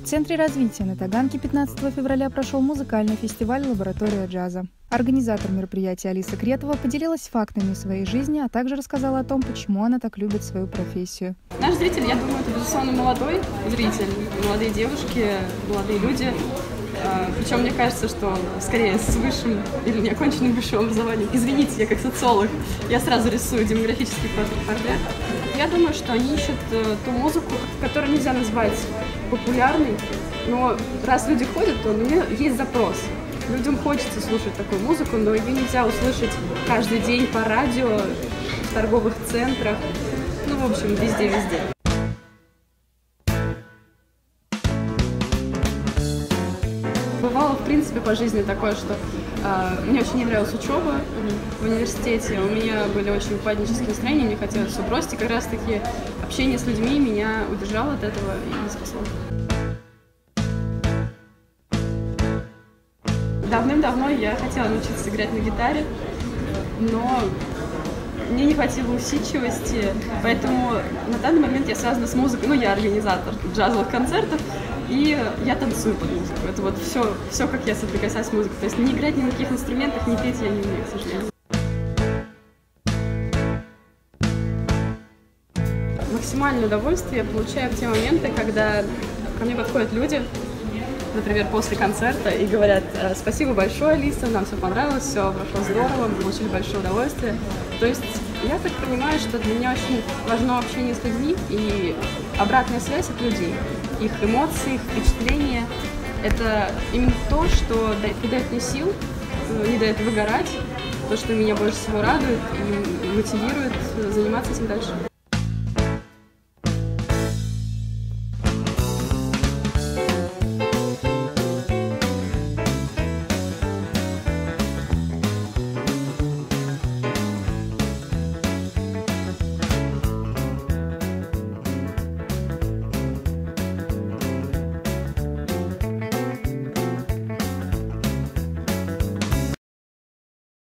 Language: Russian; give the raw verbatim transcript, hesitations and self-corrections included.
Центре развития на Таганке пятнадцатого февраля прошел музыкальный фестиваль «Лаборатория джаза». Организатор мероприятия Алиса Кретова поделилась фактами своей жизни, а также рассказала о том, почему она так любит свою профессию. Наш зритель, я думаю, это, безусловно, молодой зритель, молодые девушки, молодые люди. Причем мне кажется, что скорее с высшим или неоконченным высшим образованием. Извините, я как социолог, я сразу рисую демографический портрет. Я думаю, что они ищут ту музыку, которую нельзя назвать популярной, но раз люди ходят, то у меня есть запрос. Людям хочется слушать такую музыку, но ее нельзя услышать каждый день по радио, в торговых центрах, ну, в общем, везде-везде. Бывало, в принципе, по жизни такое, что э, мне очень не нравилась учеба в университете, у меня были очень упаднические настроения, мне хотелось все бросить, и как раз-таки общение с людьми меня удержало от этого и спасло. Давным-давно я хотела научиться играть на гитаре, но мне не хватило усидчивости, поэтому на данный момент я связана с музыкой, ну, я организатор джазовых концертов, и я танцую под музыку. Это вот все, все, как я соприкасаюсь с музыкой. То есть не играть ни на каких инструментах, не петь я не умею, к сожалению. Максимальное удовольствие я получаю в те моменты, когда ко мне подходят люди, например, после концерта, и говорят: спасибо большое, Алиса, нам все понравилось, все прошло здорово, мы получили большое удовольствие. То есть я так понимаю, что для меня очень важно общение с людьми и обратная связь от людей. Их эмоции, их впечатления. Это именно то, что придает мне сил, не дает выгорать, то, что меня больше всего радует и мотивирует заниматься этим дальше.